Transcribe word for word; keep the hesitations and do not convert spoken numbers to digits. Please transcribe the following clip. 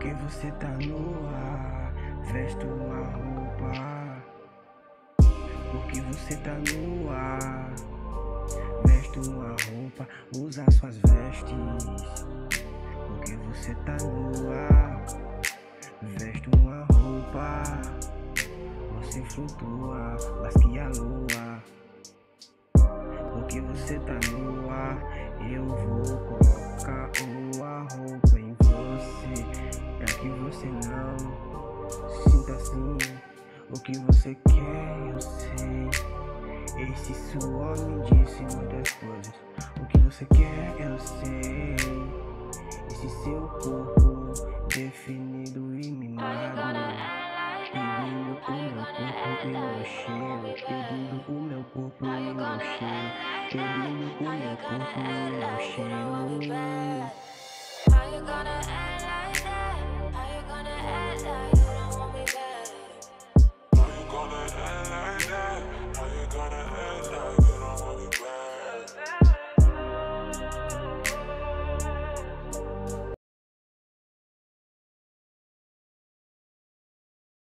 Porque você tá no ar, veste uma roupa. Porque você tá no ar, veste uma roupa, usa suas vestes. Porque você tá no ar, veste uma roupa. Você flutua, mais que a lua. Porque você tá no ar, eu vou colocar uma roupa em você, pra que você não sinta assim. O que você quer, eu sei. Esse suor me disse muitas coisas. O que você quer, eu sei. Esse seu corpo definido e mimado, pedindo o meu corpo e meu cheiro, pedindo o meu corpo e meu cheiro, pedindo o meu corpo e meu cheiro.